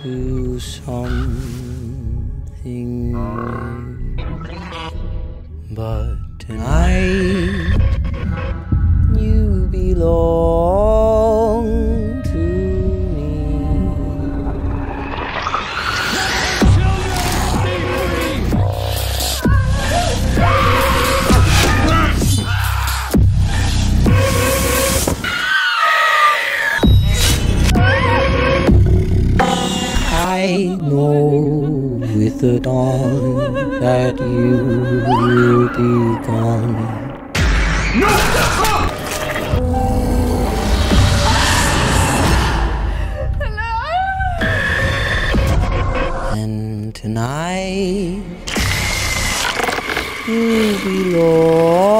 to something new. But tonight you belong to me. I know with the dawn that you will be gone. No! And tonight you belong